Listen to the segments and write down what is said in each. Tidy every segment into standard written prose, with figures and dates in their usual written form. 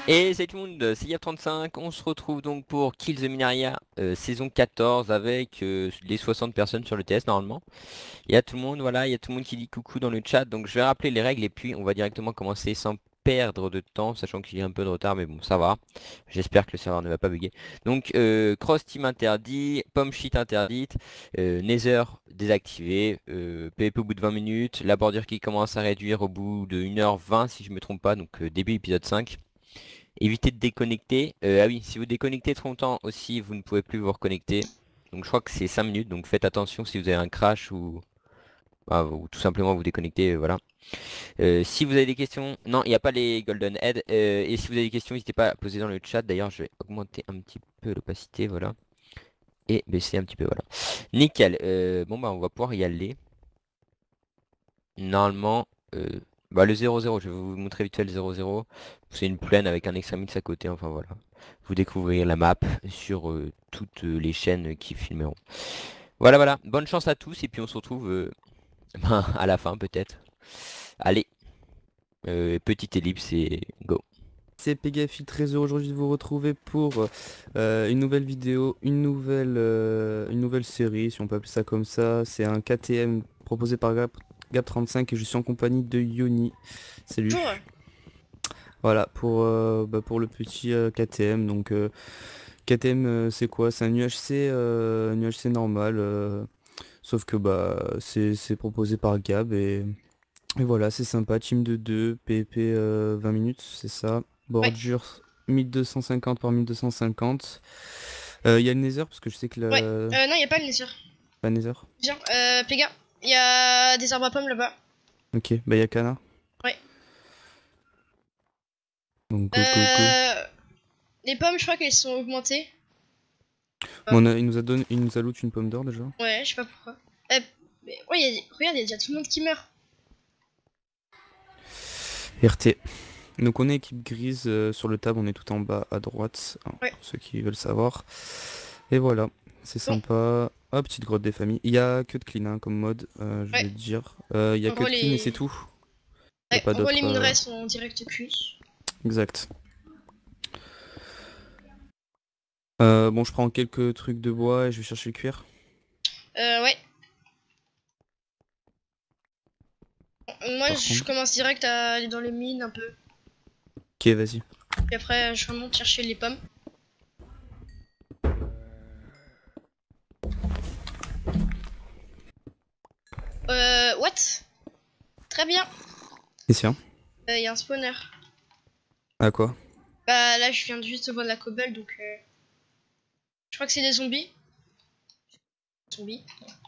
Et salut tout le monde, c'est Yap35, on se retrouve donc pour Kill the Minaria saison 14 avec les 60 personnes sur le TS normalement. Il y a tout le monde, voilà, il y a tout le monde qui dit coucou dans le chat, donc je vais rappeler les règles et puis on va directement commencer sans perdre de temps, sachant qu'il y a un peu de retard, mais bon ça va. J'espère que le serveur ne va pas bugger. Donc cross team interdit, pomme sheet interdite, nether désactivé, PvP au bout de 20 minutes, la bordure qui commence à réduire au bout de 1h20 si je me trompe pas, donc début épisode 5. Évitez de déconnecter. Ah oui, si vous déconnectez trop longtemps aussi, vous ne pouvez plus vous reconnecter. Donc je crois que c'est 5 minutes, donc faites attention si vous avez un crash ou tout simplement vous déconnectez, voilà. Si vous avez des questions, non, il n'y a pas les Golden Head. Et si vous avez des questions, n'hésitez pas à poser dans le chat. D'ailleurs, je vais augmenter un petit peu l'opacité, voilà. Et baisser un petit peu, voilà. Nickel. Bon bah on va pouvoir y aller. Normalement, bah, le 0-0, je vais vous montrer vite fait le 0-0. C'est une plaine avec un extremis à côté, enfin voilà. Vous découvrirez la map sur toutes les chaînes qui filmeront. Voilà, voilà. Bonne chance à tous et puis on se retrouve ben, à la fin peut-être. Allez, petite ellipse et go. C'est Pégafil, très heureux aujourd'hui de vous retrouver pour une nouvelle vidéo, une nouvelle série, si on peut appeler ça comme ça. C'est un KTM proposé par Gap35 et je suis en compagnie de Yoni. Bonjour. Salut. Voilà, pour le petit KTM. Donc KTM c'est quoi? C'est un UHC normal, sauf que c'est proposé par Gab et voilà, c'est sympa. Team de 2, PvP 20 minutes, c'est ça. Ouais, Bordure 1250 par 1250. Il y a le Nether parce que je sais que ouais. la, Non, y a pas le Nether. la Nether. Viens, Péga, y a des arbres à pommes là-bas. Ok, bah il y a Kana. Ouais. Donc go go go. Euh, les pommes, je crois qu'elles sont augmentées. Bon, il nous a loot une pomme d'or déjà. Ouais, je sais pas pourquoi. Mais ouais, regarde, y a déjà tout le monde qui meurt. RT. Donc on est équipe grise sur le tab, on est tout en bas à droite, hein, Ouais. pour ceux qui veulent savoir. Et voilà, c'est Bon, sympa. Ah, petite grotte des familles. Il y a que de clean hein, comme mode, je ouais. vais te dire. Il y a En que gros, de clean et c'est tout. Il n'y a pas les d'autre. minerais sont direct cuits. Exact. Bon, je prends quelques trucs de bois et je vais chercher le cuir. Ouais. Moi, Par je contre. commence direct à aller dans les mines un peu. Ok, vas-y. Puis après, je remonte chercher les pommes. What? Très bien. Et tiens. Y a un spawner. À quoi? Bah là, je viens de juste voir de la cobble, donc je crois que c'est des zombies. Zombies.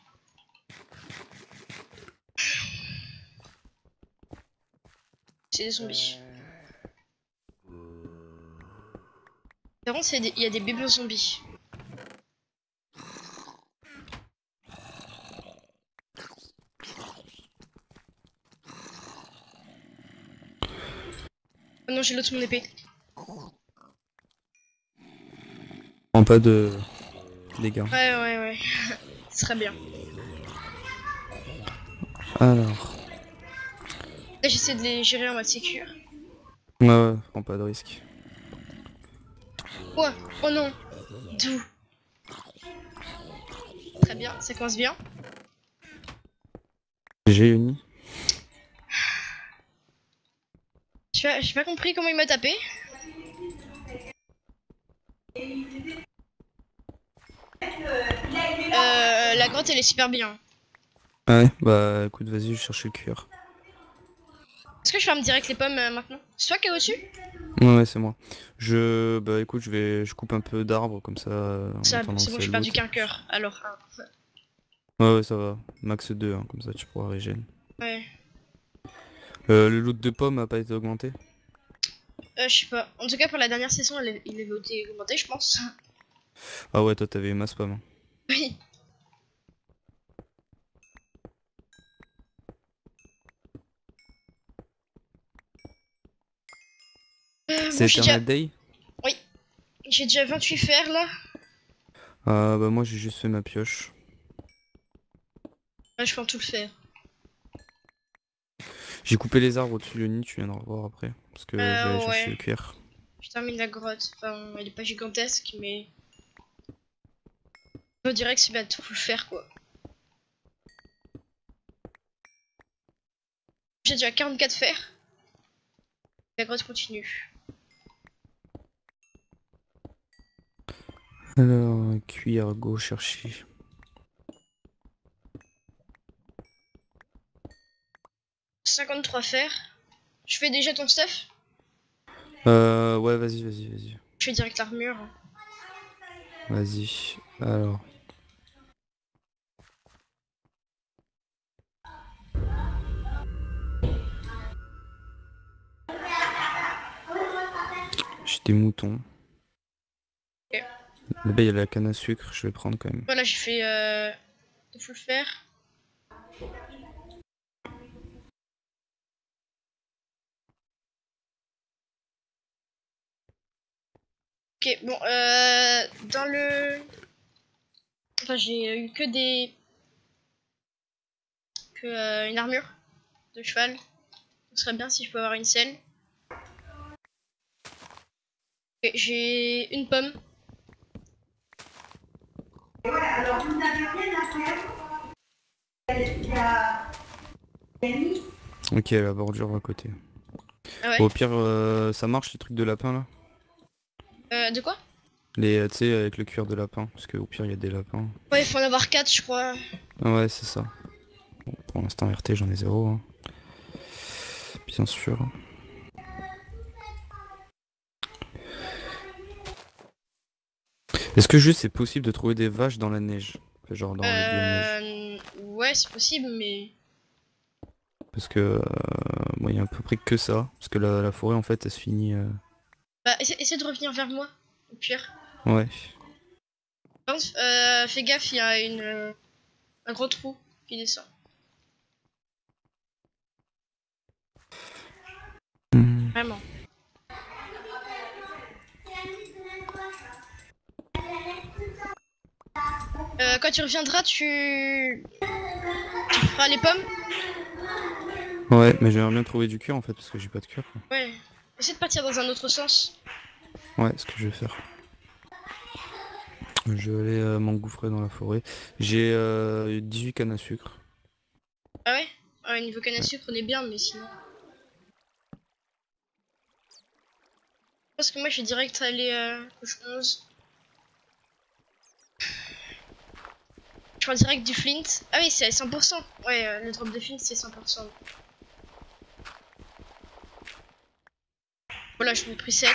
C'est des zombies. Par contre, il y a des bébés zombies. Oh non, j'ai l'autre mon épée. Prends pas de dégâts. Ouais. Ce serait bien. Alors. Là, j'essaie de les gérer en mode sécure. Ouais, prends pas de risque. Quoi? Oh non. D'où? Très bien, ça commence bien. J'ai uni. J'ai pas compris comment il m'a tapé. La grotte, elle est super bien. Ah ouais, bah écoute, vas-y, je cherche le cuir. Est-ce que je ferme direct les pommes maintenant? C'est toi qui es au-dessus? Ouais, c'est moi. Bah écoute, je coupe un peu d'arbres comme ça en Ça, attendant c'est que bon, ça j'ai perdu loot. qu'un cœur. Alors, Ouais, ça va. Max 2, hein, comme ça tu pourras régénérer. ouais. Le loot de pommes a pas été augmenté? Je sais pas. En tout cas, pour la dernière saison, il avait été augmenté, je pense. Ah ouais, toi t'avais masse pomme. Hein. Oui. C'est Bon, j'ai déjà... Eternal Day? Oui. J'ai déjà 28 fers, là. Ah bah moi j'ai juste fait ma pioche. Ouais, je prends tout le fer. J'ai coupé les arbres au-dessus du nid, tu viendras voir après. Parce que j'allais chercher Ouais. le cuir. Je termine la grotte. Enfin, elle est pas gigantesque, mais on dirait que c'est bientôt le faire quoi. J'ai déjà 44 fer. La grotte continue. Alors, cuir, go chercher. « 53 fer. Je fais déjà ton stuff. Ouais, vas-y. Je fais direct l'armure. Vas-y. Alors. J'ai des moutons. Ok. Là-bas, il y a la canne à sucre, je vais prendre quand même. Voilà, j'ai fait de full fer. Ok, bon, dans le... Enfin, j'ai eu que des... une armure de cheval. Ce serait bien si je peux avoir une selle. Ok, j'ai une pomme. Ok, la bordure à côté. Ah Au ouais. pire, ça marche les trucs de lapin là? De quoi? Les, tu sais, avec le cuir de lapin, parce qu'au pire, il y a des lapins. Ouais, il faut en avoir 4 je crois. Ah ouais, c'est ça. Bon, pour l'instant, RT, j'en ai 0. Hein. Bien sûr. Est-ce que juste c'est possible de trouver des vaches dans la neige? Genre dans le biome neige? Ouais, c'est possible, mais... Parce que moi, il y a à peu près que ça. Parce que la forêt, en fait, elle se finit. Bah, essaie de revenir vers moi, au pire. Ouais. Par contre, fais gaffe, il y a un gros trou qui descend. Hmm. Vraiment. Quand tu reviendras, tu feras les pommes. Ouais, mais j'aimerais bien trouver du cuir en fait, parce que j'ai pas de cuir. Quoi. Ouais. Essaie de partir dans un autre sens. Ouais, ce que je vais faire. Je vais aller m'engouffrer dans la forêt. J'ai 18 cannes à sucre. Ah ouais? Ouais, niveau canne à Ouais. sucre, on est bien, mais sinon... Parce que moi, je vais direct aller couche 11. Je prends direct du flint. Ah oui, c'est à 100%. Ouais, le drop de flint, c'est 100%. Voilà, je me pris 7.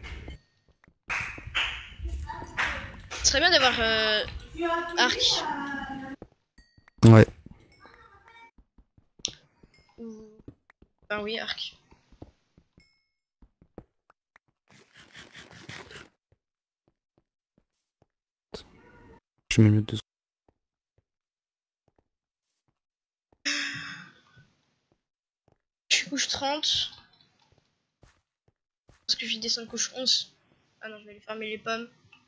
Ce serait bien d'avoir arc. Ouais. Enfin oui, arc. Je mets mieux de Je suis couche 30. Parce que je vais descendre couche 11. Ah non, je vais aller fermer les pommes.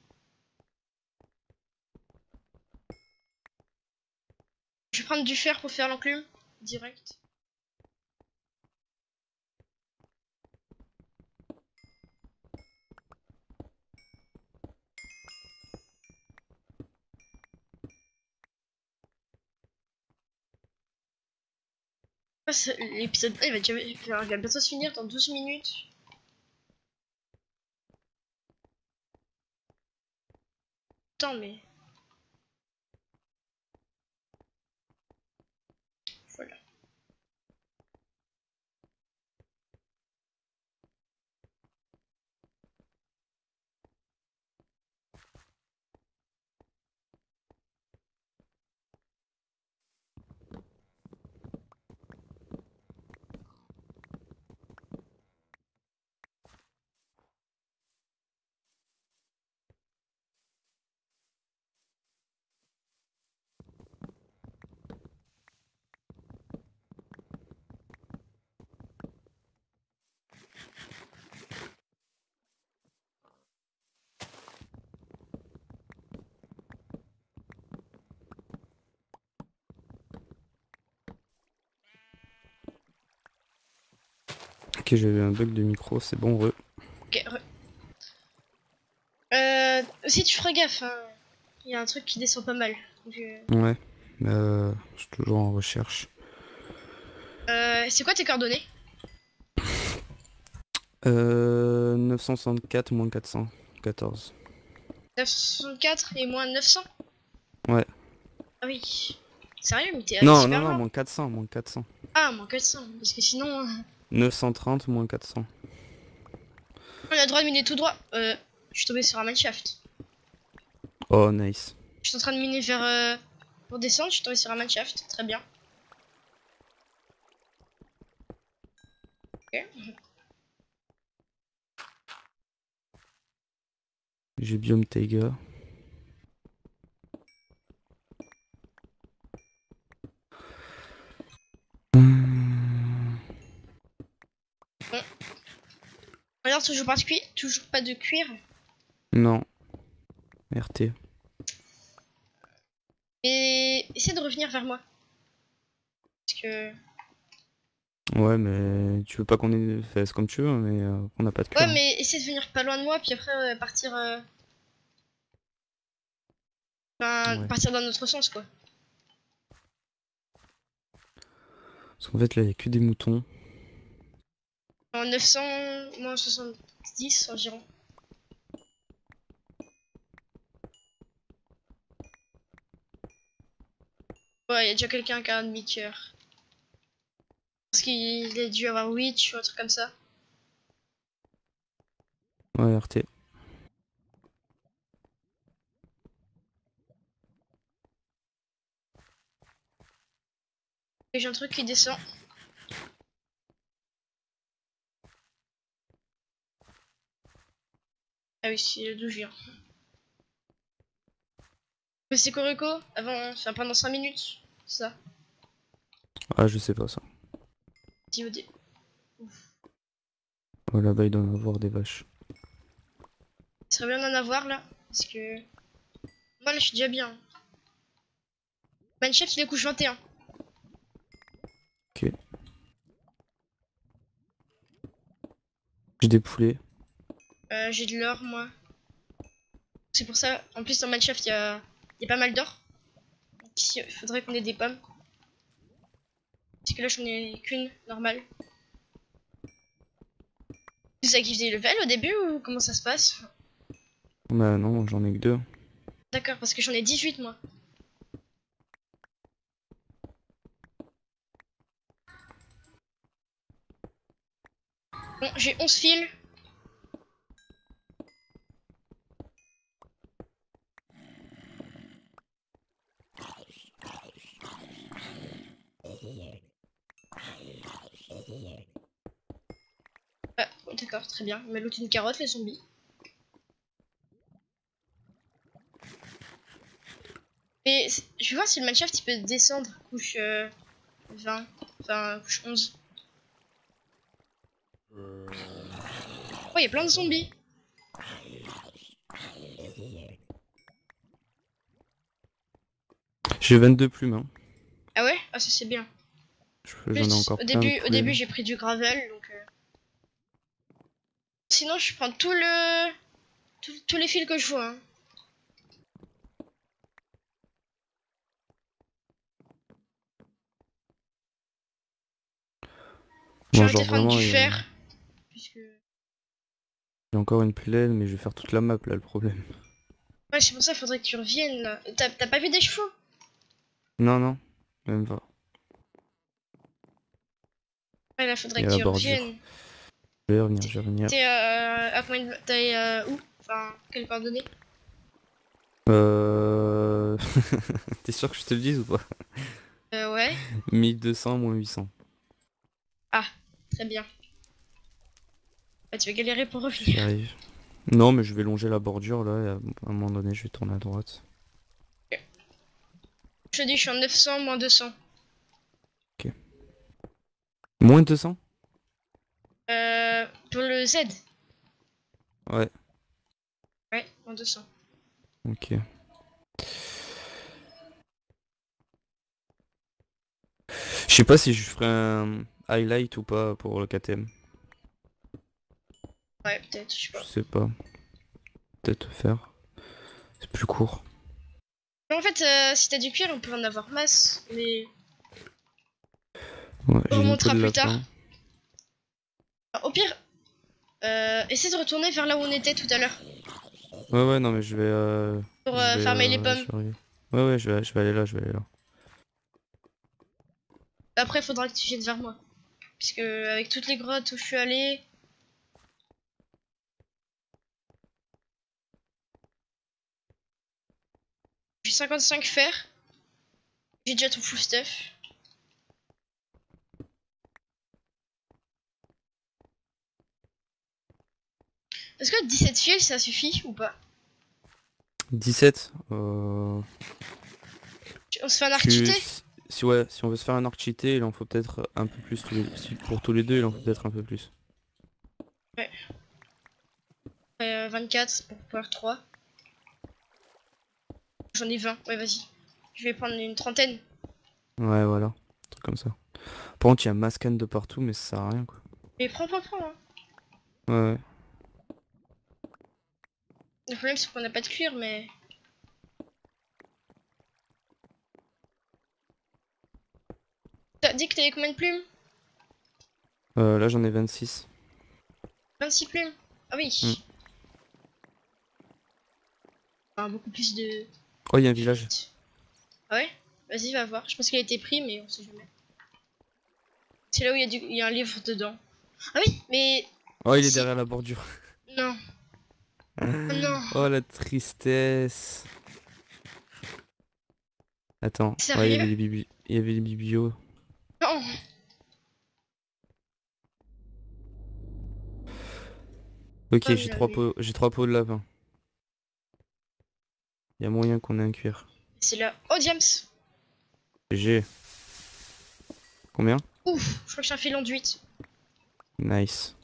Je vais prendre du fer pour faire l'enclume. Direct. L'épisode 1 il va bientôt se finir dans 12 minutes. Attends, mais... Voilà. Ok, j'ai eu un bug de micro, c'est bon, re. Ok, aussi, tu feras gaffe, hein. Il y a un truc qui descend pas mal. Donc, Ouais. Je suis toujours en recherche. c'est quoi tes coordonnées? 964 moins 414. 964 et moins 900? Ouais. Ah oui. Sérieux, mais t'es allé Non, super non, non, loin. moins 400, moins 400. Ah, moins 400, parce que sinon, 930 moins 400. on a le droit de miner tout droit. Je suis tombé sur un mineshaft. Oh, nice. Je suis en train de miner vers... pour descendre, je suis tombé sur un mineshaft. Très bien. Ok. J'ai biome taiga. Alors, toujours pas de cuir. Non. RT. Et essaie de revenir vers moi. Parce que... Ouais, mais tu veux pas qu'on ait fait comme tu veux, mais on n'a pas de Ouais, cuir. mais essaie de venir pas loin de moi, puis après partir... Enfin, Ouais. partir dans notre sens, quoi. Parce qu'en fait, là, il y a que des moutons. En 900, moins 70 environ. Ouais, il y a déjà quelqu'un qui a un demi-cœur. Parce qu'il a dû avoir Witch ou un truc comme ça. Ouais, RT. Et j'ai un truc qui descend. Ah oui, c'est d'où je viens. Mais c'est Corico avant, enfin pendant 5 minutes. Ça. Ah, je sais pas ça. Dit au dé. Oh, là-bas, il doit y en avoir des vaches. Il serait bien d'en avoir là. Parce que. Moi là, je suis déjà bien. Manchef, il est couche 21. Ok. J'ai des poulets. J'ai de l'or, moi. C'est pour ça. En plus, dans Manchef, il y a pas mal d'or. Donc ici, il faudrait qu'on ait des pommes. Parce que là, j'en ai qu'une normale. C'est ça qui faisait le level au début ou comment ça se passe? Bah non, j'en ai que deux. D'accord, parce que j'en ai 18 moi. Bon, j'ai 11 fils. Ah, d'accord, très bien. Il m'a looté une carotte, les zombies. Et je vais voir si le Mineshaft il peut descendre couche 20, enfin couche 11. Oh, il y a plein de zombies. J'ai 22 plumes, hein. Ah ouais? Ah, ça c'est bien. J'en ai Plus, encore plein de au poulets. début j'ai pris du gravel, donc... Sinon, je prends tout le... tous les fils que je vois. Hein. Je vais Bon, arrêter genre de prendre vraiment, du il y a fer. Puisque... encore une plaine, mais je vais faire toute la map là, le problème. Ouais, c'est pour ça, faudrait que tu reviennes là. T'as pas vu des chevaux? Non, non, même pas. Ouais, là, Il faudrait y que a la tu bordure. reviennes. Je vais revenir, je vais revenir. T'es à combien de... T'es où? Enfin, quelles coordonnées? T'es sûr que je te le dise ou pas? Ouais. 1200 moins 800. Ah, très bien. Bah, tu vas galérer pour J'y revenir. arrive. Non, mais je vais longer la bordure là, et à un moment donné, je vais tourner à droite. Je te dis, je suis en 900 moins 200. Ok. Moins 200? Pour le Z. Ouais, Ouais, moins 200. ok. Je sais pas si je ferai un highlight ou pas pour le KTM. Ouais, peut-être, je sais Je pas. sais pas. Peut-être faire. C'est plus court. Mais en fait, si t'as du cuir, on peut en avoir masse, mais Ouais, on j'ai une remontera peau de plus tard. lapin. Au pire, essaie de retourner vers là où on était tout à l'heure Ouais, non, mais pour je vais, farmer les pommes. je vais arriver. Ouais, je vais aller là, je vais aller là. Après, faudra que tu viennes vers moi. Puisque avec toutes les grottes où je suis allé, j'ai 55 fer. J'ai déjà tout full stuff. Est-ce que 17 fils ça suffit ou pas? 17. On se fait un arc cheaté? Si on veut se faire un arc cheaté, il en faut peut-être un peu plus pour tous les deux, il en faut peut-être un peu plus. Ouais. 24 pour Power 3. J'en ai 20, ouais vas-y. Je vais prendre une trentaine. Ouais, voilà. Un truc comme ça. Par contre, il y a Mascan de partout, mais ça sert à rien, quoi. Mais prends. Hein. Ouais. Le problème c'est qu'on n'a pas de cuir, mais... T'as dit que t'avais combien de plumes? Là, j'en ai 26. 26 plumes. Ah oui. Mm. Enfin, beaucoup plus de... Oh, il y a un village. Ah ouais? Vas-y, va voir. Je pense qu'il a été pris, mais on sait jamais. C'est là où il y a un livre dedans. Ah oui, mais... Oh, il est Si- derrière la bordure. Non. Oh non. Oh, la tristesse. Attends. Ouais, Sérieux? il y avait les biblios. Non. Ok, Oh, mais- j'ai 3 pots de lapin. Il y a moyen qu'on ait un cuir. C'est là. Oh, Diams. J'ai. Combien? Ouf, je crois que j'ai un filon de 8. Nice.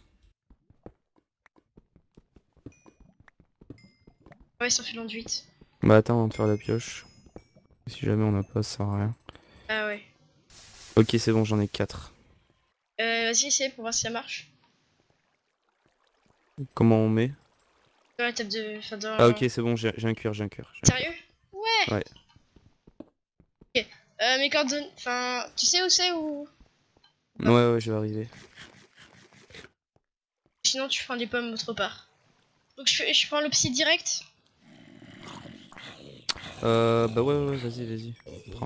Ouais, c'est un filon de 8. Bah attends, on va faire la pioche. Si jamais on n'a pas, ça sert à rien. Ah ouais. Ok, c'est bon, j'en ai 4. Vas-y, essaye pour voir si ça marche. Comment on met? Dans la table de... Enfin, dans... Ah ok, c'est bon, j'ai un cuir, j'ai un cuir. Sérieux? Ouais. Ouais. Ok. Mes coordonnées... Enfin, tu sais où c'est ou... Ouais, je vais arriver. Sinon, tu prends des pommes autre part. Donc, je prends le psy direct. Bah ouais, vas-y. Prends.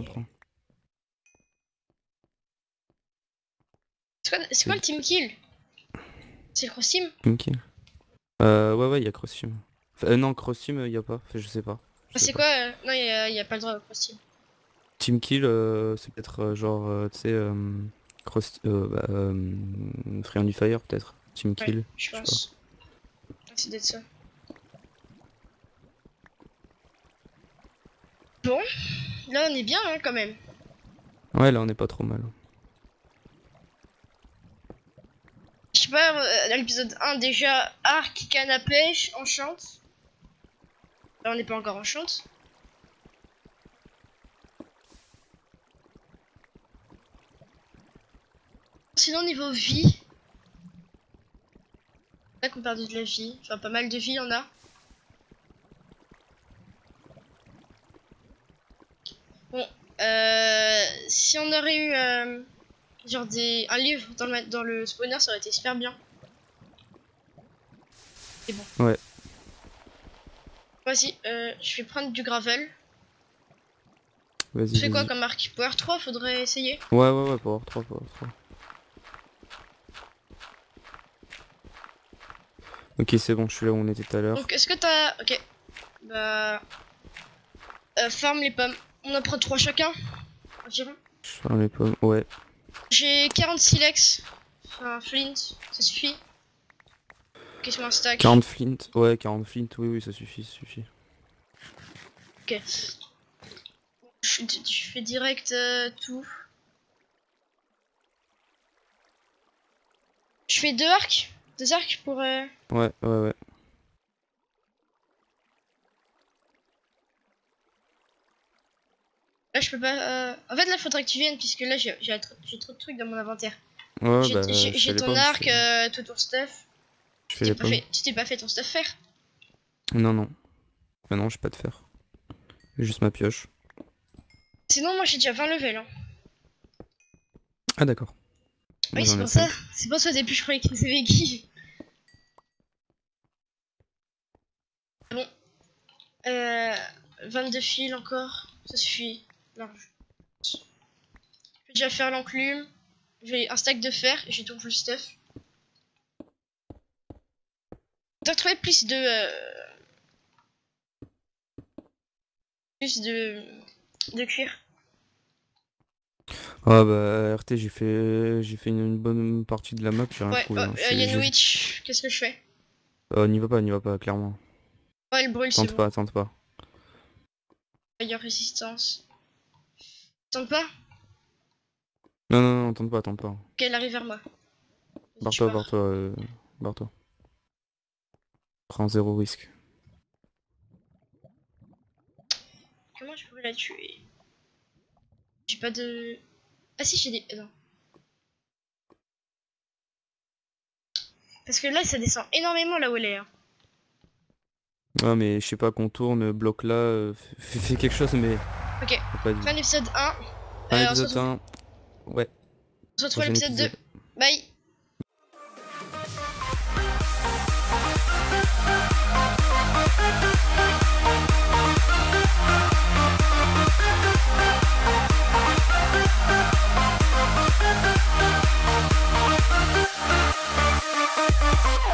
C'est quoi le team kill? C'est le cross team? Ok. Ouais, il y a Cross Team. Enfin, non, Cross Team, y a pas. Enfin, je sais pas. Je sais C'est pas. quoi Non, y a pas le droit au cross team. Team Kill, c'est peut-être genre, tu sais, Cross... Friendly Fire, peut-être. Team Ouais, Kill. je sais pas. pense. C'est d'être ça. Bon, là on est bien hein, quand même. Ouais, là, on est pas trop mal. Je sais pas, dans l'épisode 1 déjà, arc, canne à pêche, enchante. Là on n'est pas encore enchante. Sinon niveau vie, là qu'on perd de la vie, enfin pas mal de vie on a. Bon, si on aurait eu genre un livre dans le spawner, ça aurait été super bien. C'est bon. Ouais. Vas-y, je vais prendre du gravel. Vas-y, Tu fais quoi vas-y. comme arc? Power 3, faudrait essayer. Ouais, Power 3. Ok, c'est bon, je suis là où on était tout à l'heure. Donc est-ce que t'as... Ok. Bah... farm les pommes. On en prend 3 chacun. Environ. Je ferme les pommes, ouais. J'ai 40 silex. Enfin, flint, ça suffit. Question un stack. 40 flint, ouais, 40 flint, oui, ça suffit. Ok. Je fais direct tout. Je fais 2 arcs. 2 arcs pour... Ouais. Là je peux pas... En fait là faudrait que tu viennes puisque là j'ai trop de trucs dans mon inventaire. Ouais, J'ai bah, je fais j'ai les ton pommes, arc, tout ton stuff. je fais les pommes. Tu t'es pas fait ton stuff faire. Non. Bah non, j'ai pas de fer. Juste ma pioche. Sinon, moi j'ai déjà 20 levels. Hein. Ah d'accord. Moi, Oui, j'en c'est ai pour ça. 5. C'est pas ça au début, je croyais que c'était qui. Bon. 22 fils encore. Ça suffit. Large. Je vais déjà faire l'enclume. J'ai un stack de fer et j'ai tout le stuff. Je dois trouver plus de cuir. Ah bah RT j'ai fait une bonne partie de la map, j'ai rien Ouais, trouvé. Hein. y a une witch. Qu'est-ce que je fais? N'y va pas, clairement. Ouais, elle brûle, c'est bon. Tente pas. Meilleure résistance. Tente pas? Non, tente pas. Ok, elle arrive vers moi. Vas-y, tu Barre-toi, pars. barre-toi. Prends 0 risque. Comment je pourrais la tuer? J'ai pas de... Ah si, j'ai des... Non. Parce que là, ça descend énormément là où elle est. Hein. Ouais mais je sais pas, contourne, bloque là, fais quelque chose mais... Ok, Pas dit. fin de l'épisode 1. Un On se épisode retrouve, 1. Ouais, on se retrouve à prochain l'épisode 2. épisode. Bye.